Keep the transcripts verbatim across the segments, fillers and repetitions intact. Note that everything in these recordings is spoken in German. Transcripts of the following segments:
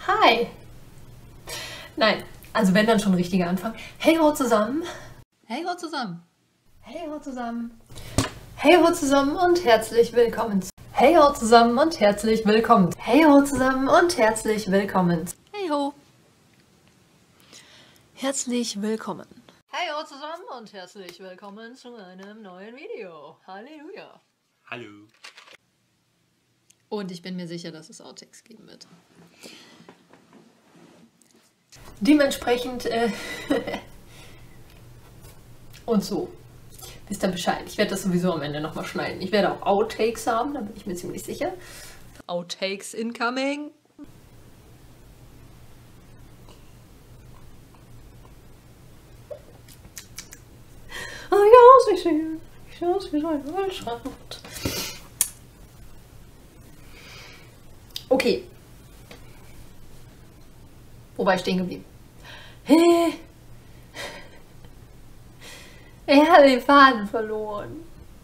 Hi! Nein, also wenn dann schon ein richtiger Anfang. Hey ho zusammen! Hey ho zusammen! Hey ho zusammen! Hey ho zusammen und herzlich willkommen! Hey ho zusammen und herzlich willkommen! Hey ho zusammen und herzlich willkommen! Hey ho! Herzlich willkommen! Hey ho zusammen und herzlich willkommen zu einem neuen Video! Halleluja! Hallo! Und ich bin mir sicher, dass es Outtakes geben wird. Dementsprechend, äh, und so. Wisst ihr Bescheid. Ich werde das sowieso am Ende nochmal schneiden. Ich werde auch Outtakes haben, da bin ich mir ziemlich sicher. Outtakes incoming! Ah ja, ich sehe. Ich sehe aus wie so ein Waldschrand. Okay. Wo war ich stehen geblieben? Er hat den Faden verloren.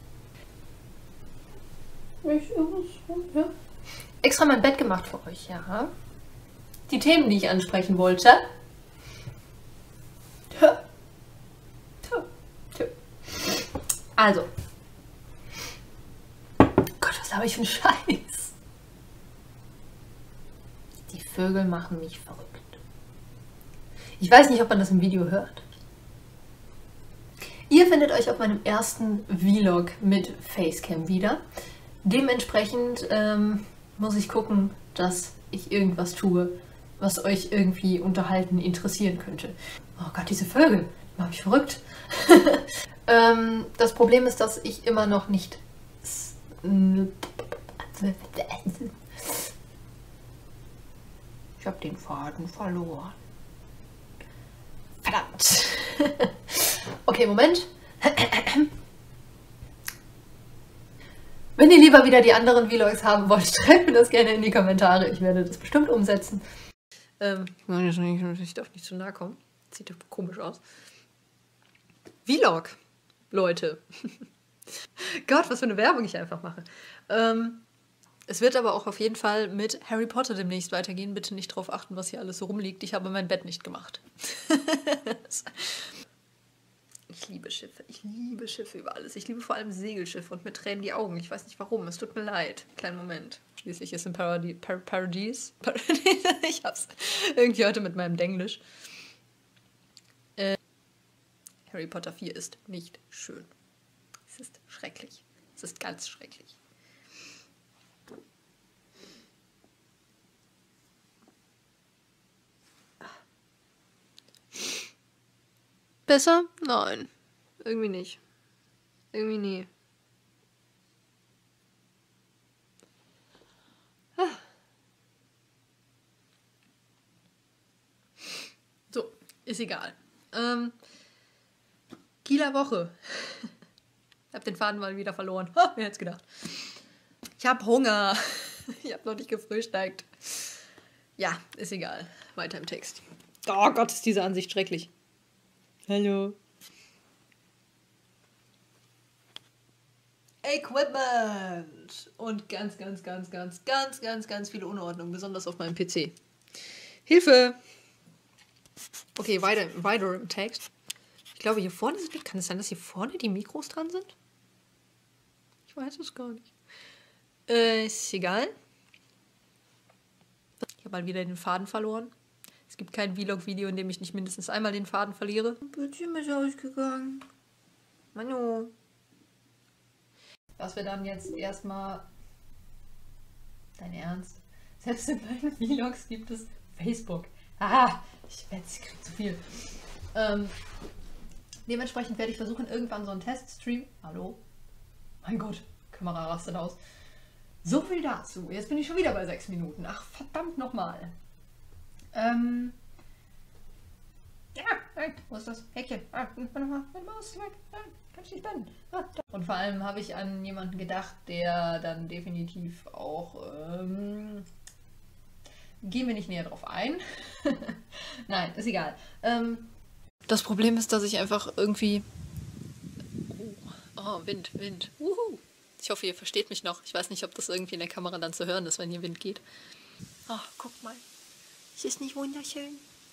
Ich, ja. Extra mein Bett gemacht für euch, ja. Die Themen, die ich ansprechen wollte. Also. Gott, was habe ich für einen Scheiß? Die Vögel machen mich verrückt. Ich weiß nicht, ob man das im Video hört. Ihr findet euch auf meinem ersten Vlog mit Facecam wieder. Dementsprechend ähm, muss ich gucken, dass ich irgendwas tue, was euch irgendwie unterhalten, interessieren könnte. Oh Gott, diese Vögel, die machen mich verrückt. ähm, das Problem ist, dass ich immer noch nicht... Ich habe den Faden verloren. Verdammt. Okay, Moment. Wenn ihr lieber wieder die anderen Vlogs haben wollt, schreibt mir das gerne in die Kommentare. Ich werde das bestimmt umsetzen. Ähm, ich darf nicht zu nahe kommen. Sieht doch komisch aus. Vlog, Leute. Gott, was für eine Werbung ich einfach mache. Ähm, es wird aber auch auf jeden Fall mit Harry Potter demnächst weitergehen. Bitte nicht darauf achten, was hier alles so rumliegt. Ich habe mein Bett nicht gemacht. Ich liebe Schiffe. Ich liebe Schiffe über alles. Ich liebe vor allem Segelschiffe und mit Tränen die Augen. Ich weiß nicht warum. Es tut mir leid. Kleinen Moment. Schließlich ist ein Paradi Par Paradies. Paradies. Ich hab's irgendwie heute mit meinem Denglisch. Äh, Harry Potter vier ist nicht schön. Es ist schrecklich. Es ist ganz schrecklich. Besser? Nein. Irgendwie nicht. Irgendwie nie. Ah. So, ist egal. Ähm, Kieler Woche. Ich hab den Faden mal wieder verloren. Ha, wer hätte gedacht. Ich hab Hunger. Ich hab noch nicht gefrühstückt. Ja, ist egal. Weiter im Text. Oh Gott, ist diese Ansicht schrecklich. Hallo. Equipment. Und ganz, ganz, ganz, ganz, ganz, ganz, ganz viele Unordnung, besonders auf meinem P C. Hilfe! Okay, weiter, weiter im Text. Ich glaube, hier vorne sind... Kann es sein, dass hier vorne die Mikros dran sind? Ich weiß es gar nicht. Äh, ist egal. Ich habe mal wieder den Faden verloren. Es gibt kein Vlog-Video, in dem ich nicht mindestens einmal den Faden verliere. Ein Bildschirm ist ausgegangen. Manu. Was wir dann jetzt erstmal... Dein Ernst? Selbst in meinen Vlogs gibt es Facebook. Ah, ich werde ich krieg zu viel. Ähm, dementsprechend werde ich versuchen, irgendwann so einen Teststream... Hallo? Mein Gott, Kamera rastet aus. So viel dazu. Jetzt bin ich schon wieder bei sechs Minuten. Ach, verdammt nochmal. Ähm. Ja, nein, wo ist das Häkchen? Ah, meine Maus ist weg. Ah, kann ich nicht pennen. Ah, und vor allem habe ich an jemanden gedacht, der dann definitiv auch. Ähm, gehen wir nicht näher drauf ein. Nein, ist egal. Ähm, das Problem ist, dass ich einfach irgendwie. Oh, oh Wind, Wind. Wuhu. Ich hoffe, ihr versteht mich noch. Ich weiß nicht, ob das irgendwie in der Kamera dann zu hören ist, wenn hier Wind geht. Ach, guck mal. Ist es nicht wunderschön?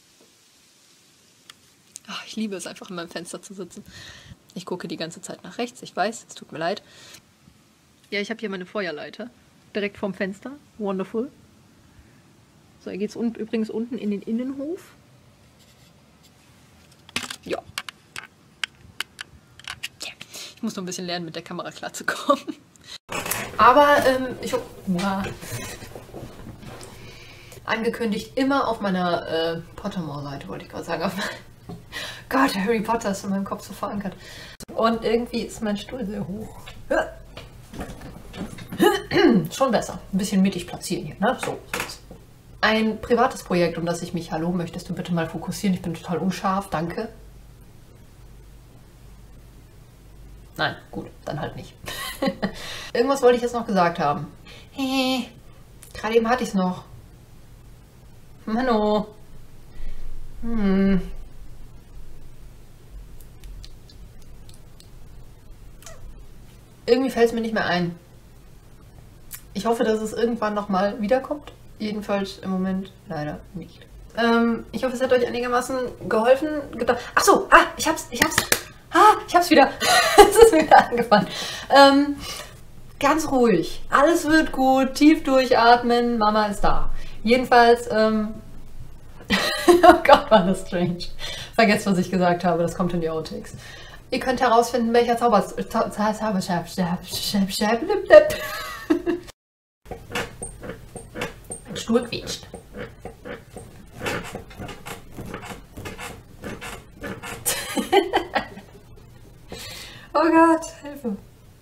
Ach, ich liebe es einfach, in meinem Fenster zu sitzen. Ich gucke die ganze Zeit nach rechts, ich weiß, es tut mir leid. Ja, ich habe hier meine Feuerleiter. Direkt vorm Fenster. Wonderful. So, hier geht es un übrigens unten in den Innenhof. Ja. Yeah. Ich muss noch ein bisschen lernen, mit der Kamera klarzukommen. Aber ähm, ich habe ja, angekündigt, immer auf meiner äh, Pottermore-Seite, wollte ich gerade sagen. Auf Gott, Harry Potter ist in meinem Kopf so verankert. Und irgendwie ist mein Stuhl sehr hoch. Ja. Schon besser. Ein bisschen mittig platzieren hier, ne? So. Ein privates Projekt, um das ich mich... Hallo, möchtest du bitte mal fokussieren? Ich bin total unscharf, danke. Nein, gut, dann halt nicht. Irgendwas wollte ich jetzt noch gesagt haben. Hey, gerade eben hatte ich es noch. Mano. Hm. Irgendwie fällt es mir nicht mehr ein. Ich hoffe, dass es irgendwann nochmal wiederkommt. Jedenfalls im Moment leider nicht. Ähm, ich hoffe, es hat euch einigermaßen geholfen. Ach so, ah, ich hab's, ich hab's. Ah, ich hab's wieder. Es ist mir wieder angefallen. Ähm, ganz ruhig. Alles wird gut. Tief durchatmen. Mama ist da. Jedenfalls, ähm... oh Gott, war das strange. Vergesst, was ich gesagt habe. Das kommt in die Outtakes. Ihr könnt herausfinden, welcher Zauber... Zauberstab... Stuhl quietscht. Oh Gott, Hilfe.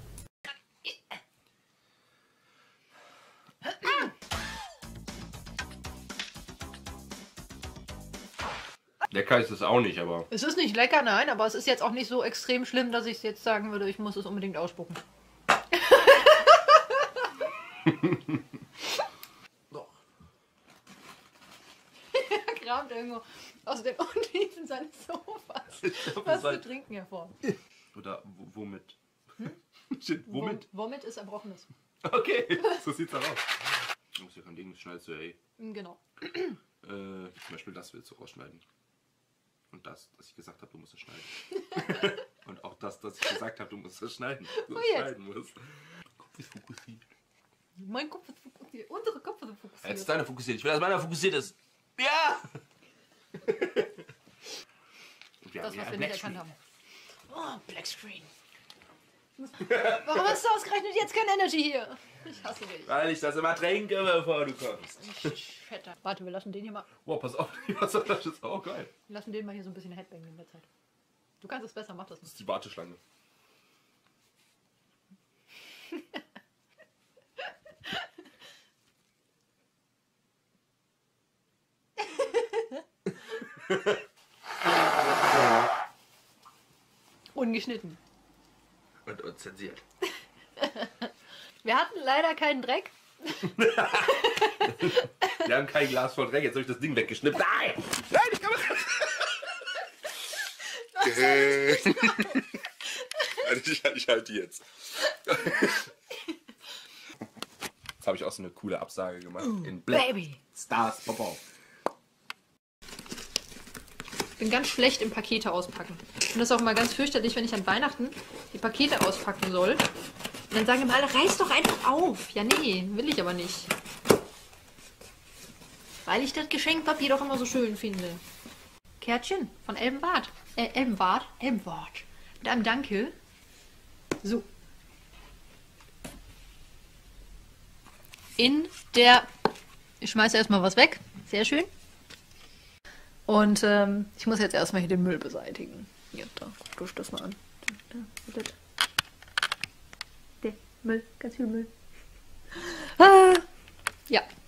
Lecker ist es auch nicht, aber... Es ist nicht lecker, nein, aber es ist jetzt auch nicht so extrem schlimm, dass ich jetzt sagen würde, ich muss es unbedingt ausspucken. Doch. Er kramt irgendwo aus den Untiefen seines Sofas glaub, was seid... zu trinken hervor. Oder womit? Hm? Shit, womit? Wo, womit ist Erbrochenes? Okay, so sieht's dann aus. Du musst ja kein Ding, das schneidest du ja eh. Genau. Äh, zum Beispiel das willst du rausschneiden. Und das, dass ich gesagt habe, du musst es schneiden. Und auch das, dass ich gesagt habe, du musst es schneiden. Du Oh, schneiden musst. Kopf ist fokussiert. Mein Kopf ist fokussiert. Unsere Köpfe sind fokussiert. Jetzt ist deiner fokussiert. Ich will, dass meiner fokussiert ist. Ja! Und wir Das, haben was ja wir Black nicht erkannt Screen. haben. Oh, Black Screen. Warum hast du ausgerechnet jetzt kein Energy hier? Ich hasse dich. Weil ich das immer trinke, bevor du kommst. Fetter. Warte, wir lassen den hier mal. Wow, pass auf, was soll das jetzt? Oh, geil. Wir lassen den mal hier so ein bisschen headbangen in der Zeit. Du kannst es besser, mach das Das nicht. ist die Warteschlange. Ungeschnitten. Und, und zensiert. Wir hatten leider keinen Dreck. Wir haben kein Glas voll Dreck, jetzt habe ich das Ding weggeschnippt. Nein! Nein, ich kann nicht. ich, ich halte die jetzt. Jetzt habe ich auch so eine coole Absage gemacht. In Black Baby. Stars Pop auf. Ich bin ganz schlecht im Pakete auspacken. Und das ist auch immer ganz fürchterlich, wenn ich an Weihnachten die Pakete auspacken soll. Und dann sagen immer alle, reiß doch einfach auf. Ja, nee, will ich aber nicht. Weil ich das Geschenkpapier doch immer so schön finde. Kärtchen von Elbenwart. Äh, Elbenwart? Elbenwart. Mit einem Danke. So. In der... Ich schmeiße erstmal was weg. Sehr schön. Und ähm, ich muss jetzt erstmal hier den Müll beseitigen. Ja, da, guckt euch das mal an. Der Müll, ganz viel Müll. Ah, ja.